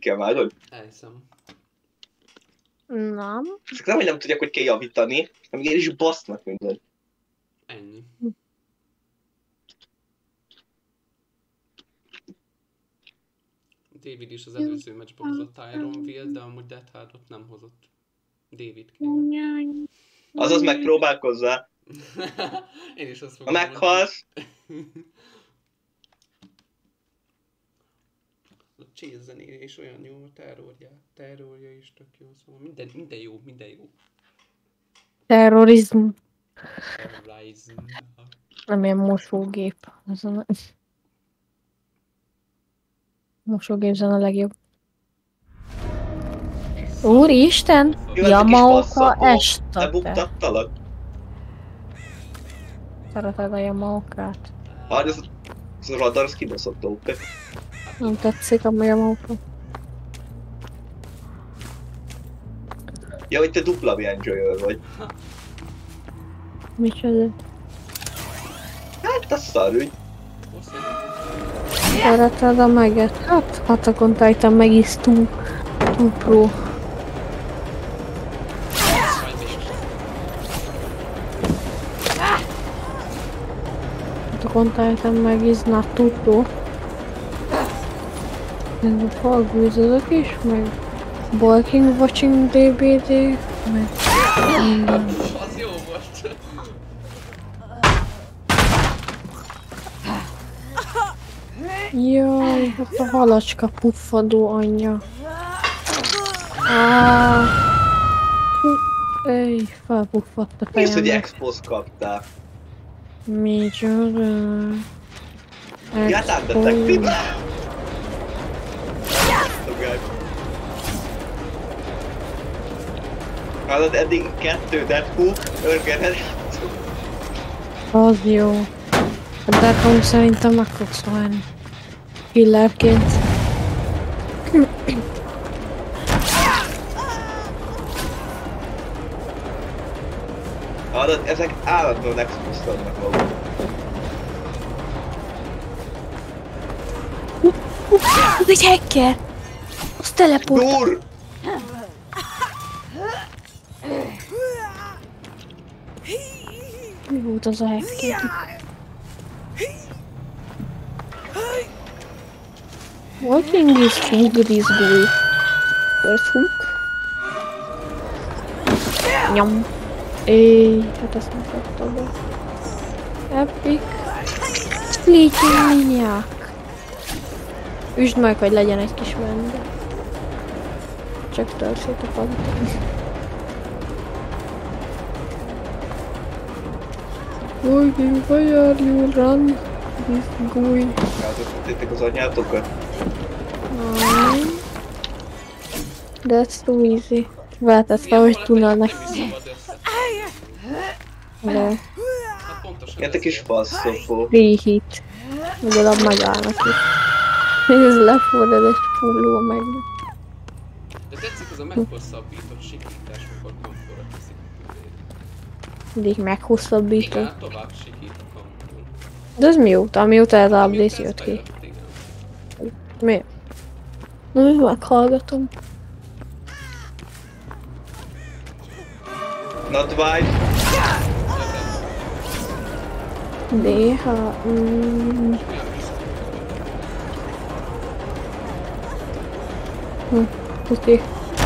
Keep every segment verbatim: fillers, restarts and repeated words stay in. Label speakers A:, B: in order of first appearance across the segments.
A: kell már, hogy?
B: Elhiszem.
C: Nem.
A: Ezek nem, hogy nem tudják, hogy kell javítani, hanem én is basznak mindent.
B: Ennyi. David is az előző meccsben hozott Tyronville, de amúgy Death Hardot nem hozott. David King.
A: Azaz megpróbálkozzál.
B: Én is azt
A: Ha
B: fogom
A: meghalsz,
B: a Chase zenéje is olyan jó, a terrorja, terrorja is tök jó, szóval minden, minden jó, minden jó.
C: Terrorizm.
B: Terrorizm.
C: Nem ilyen mosógép. Az a... Mosógép zene a legjobb. Úristen! Yamaoka este.
A: lebuktattalak.
C: Szereted a Yamaokát?
A: Hát ez, ez a radar, ez kibaszott ó pé.
C: Nem tetszik a Yamaoka.
A: Ja, hogy te dupla enjoyer vagy.
C: Micsoda?
A: Hát, az szarügy.
C: Szereted a meget? Hát, Attack on Titan meg is túl, túl pro. Attack on Titan meg is not too pro. Ez a falgőzőzök is, meg Walking Watching dé bé dé, meg...
B: Az jó most.
C: Jaj, hát a halacska puffadó anyja. Ah. Ej, felpuffadt a
A: Mi az, hogy
C: fejembe.
A: expos kaptál?
C: Micsoda?
A: Get out detective! Hallod, eddig kettő Deadpool, Örgered.
C: Az jó. A Deadpool szerintem meg fogsz halni. Killerként.
A: Hallod, ezek állandóan exposztadnak maguk.
C: Ez egy hacker! Az teleport!
A: Dur!
C: Mi volt az a hacker? Walking is food this boy. First hook. Nyom. Éj, hát ezt nem kapta be. Epic. Sleeping Maniac. Üsd meg, hogy legyen egy kis mende. Csak törzsét a padot. Walking, why are you run? This guy.
A: Eltökítették az anyátokat.
C: Mm. That's too easy. Változva, hogy tudnának.
B: Nem is szabad össze.
C: De
B: Hát pontosan
A: Ilyen te kis faszopó.
C: free hit. Legalább megállnak is. Ez lefordad egy fulló meg.
B: De tetszik az a meghosszabbított sikítás, amikor kamporra teszik a tüzét.
C: Mindig meghosszabbító.
B: Igen, tovább sikít a kampor.
C: De ez mióta? Mióta ez a update
B: Mióta ez
C: jött ki?
B: bejött, igen.
C: Miért? Na, mi meghallgatom.
A: Not white.
C: dé há... Mm. Hm, oké.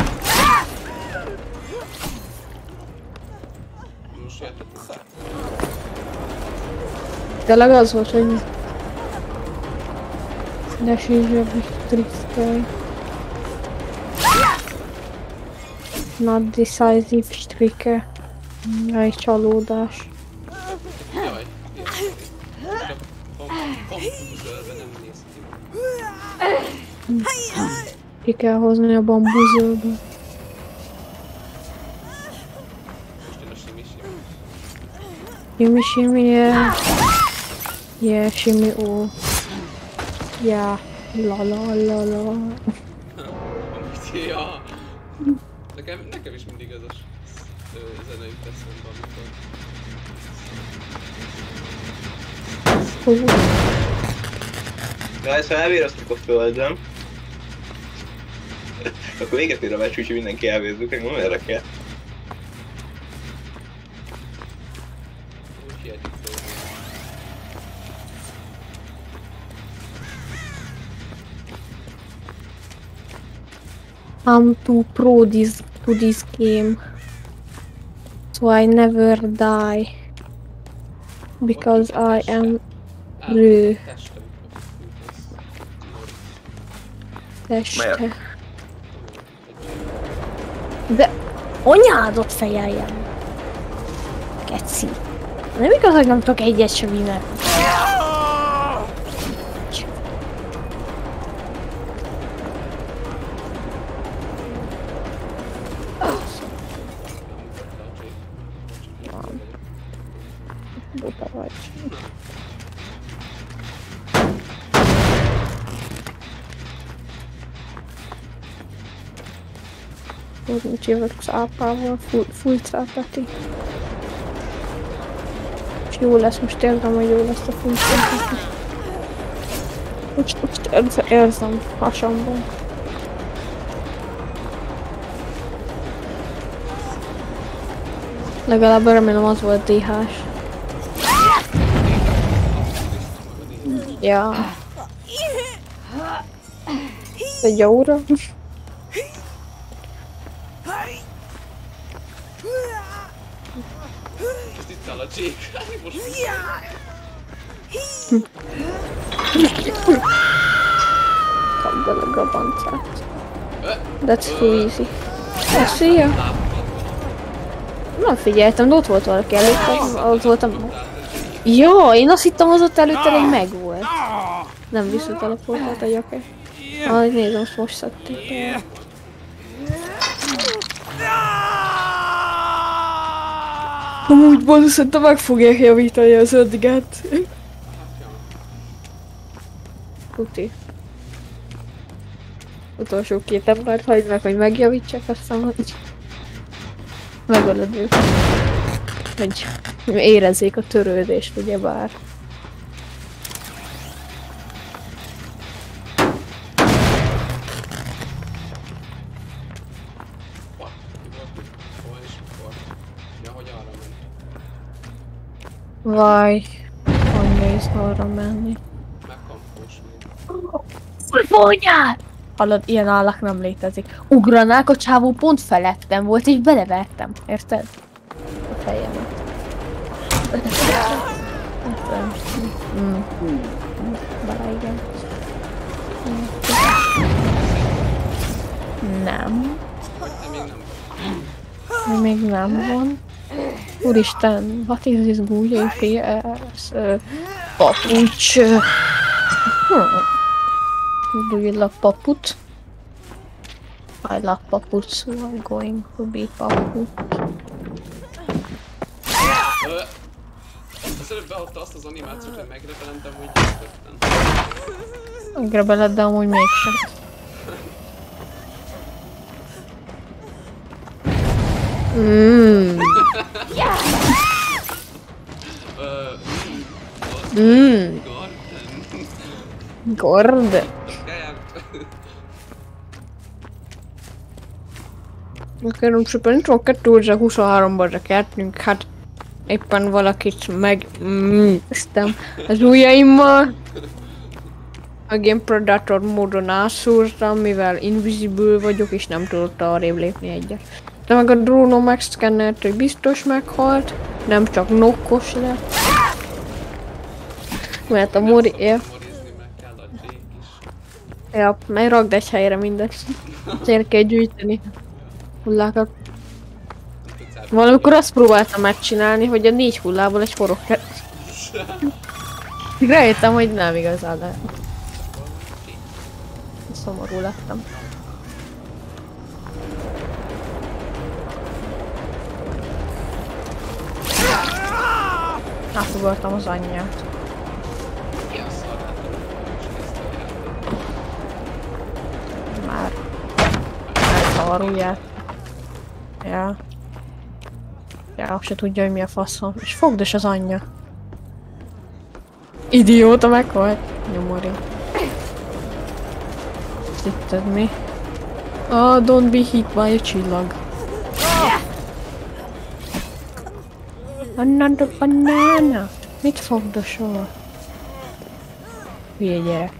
B: Most jöttetek.
C: Tényleg az volt, hogy... De sízsebb is trickelj. Not decisive striker. Jaj, csalódás.
B: Jaj, ilyen. De bambúzölve nem néz ki.
C: Ki kell hozni a bambúzölbe.
B: Most jön a simi simi.
C: Shimmy shimmy, yeah. Yeah, shimmy all. Yeah. La la la la.
B: Amit, ja. Nekem, nekem is mindig ez a s- ö, zene jut eszembe, amikor...
C: Hú.
A: Ja, ezt elvéreztük a földön. Akkor véget ér a meccs, úgyhogy mindenki elvézzük, meg nem erre kell.
B: Úgy hihetjük végül.
C: I'm too pro this to this game, so I never die because I am rő teste. De anyádot fejeljen! Keci. Nem igaz, hogy nem tudok egyet sem vinni. Buta vagy. Úgy jövök cápával, full cápati. És jó lesz, most érzem, hogy jó lesz a full cápati. Most, most érzem hasamban. Legalább remélem az volt dé hás. Ja. Egy óra.
B: Ez itt áll a Jake. Most
C: Kapd el a grabancát. That's too easy. Oh, szia! Nem figyeltem, de ott volt valaki előttem, ott voltam. Jó, én azt hittem, az ott előtte még megvolt. Nem visszateleportált a jake. Ah, nézem, most most szedték. Amúgy Bozu szerintem meg fogják javítani az ödget. Tuti. Utolsó két embert hagyd meg, hogy megjavítsák, aztán hogy megölöd őket. Hogy érezzék a törődést, ugyebár. Vaj, hogy néz arra menni.
B: megkampós még.
C: Fújjál! Hallod, ilyen állak nem létezik. Ugranák, a csávó pont felettem volt, és belevertem. Érted? A fejemet. Mm. Bár igen. Nem.
B: De még nem.
C: Még nem van. Úristen, what is this Google F S? Papucs. Do you love paput? I love paput, so I'm going to be paput.
B: Az előbb beadta azt az animációt, hogy megrebelem, de amúgy győztetlen.
C: Megrebeled, de amúgy mégsem. Mmm. Mmm. Gord. Kérem szépen, itt van kétezer-huszonháromban rekeltünk, hát éppen valakit megnéztem az ujjaimmal. Meg ilyen Predator módon átszúrtam, mivel invisible vagyok és nem tudott arrébb lépni egyet. De meg a drónom megszkennelt, hogy biztos meghalt, nem csak nokkos lett. Mert a Mori... Ja, ja, meg rakd egy helyre mindegy. Azért kell gyűjteni hullákat. Valamikor azt próbáltam megcsinálni, hogy a négy hullából egy forog kell. Rájöttem, hogy nem igazán lehet. Szomorú lettem. Átugortam az anyját. Már... Elszavarulját. Ja. Ja, azt se tudja, hogy mi a faszom. És fogd is az anyja. Idióta meghalt. Nyomori. Hitted mi? Ah, don't be hit by a csillag. Another banana. Mit fogdosol? Hülye gyerek.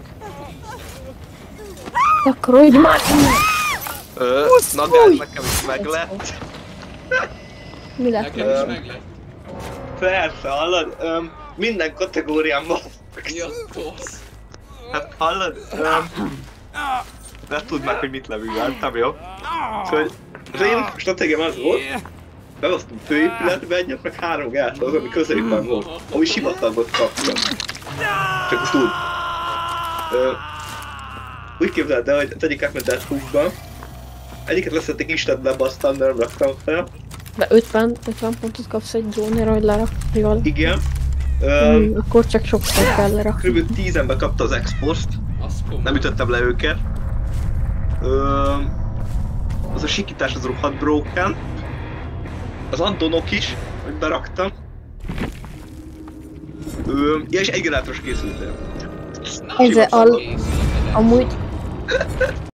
C: Takarodj már!
A: Ö, na de ez nekem is meg lett.
C: Mi lett?
B: Nekem is meg lett.
A: Persze, hallod? Öm, minden kategóriámban.
B: Ja, boss.
A: Hát hallod? Öm, ne tudd meg, hogy mit levültem, jó? Szóval az én stratégiám az volt, bevasztom főépületbe egyet, meg három gátat, az, ami közelében volt, ami sivatagot kaptam. Csak azt úgy. Ö, úgy képzeld el, hogy az egyik átment Deathhookba, egyiket leszették Istent lebasztam, de nem raktam fel.
C: De ötven, ötven pontot kapsz egy drónra, hogy lerakd jól.
A: Igen. Ö,
C: Hmm, akkor csak sokszor kell lerakni.
A: Kb. tízenbe kapta az Expost, nem ütöttem le őket. Ö, az a sikítás az rohadt broken. Az Antonok is, hogy beraktam. Ö, ja, és egy generátoros készültél.
C: Ez a... Amúgy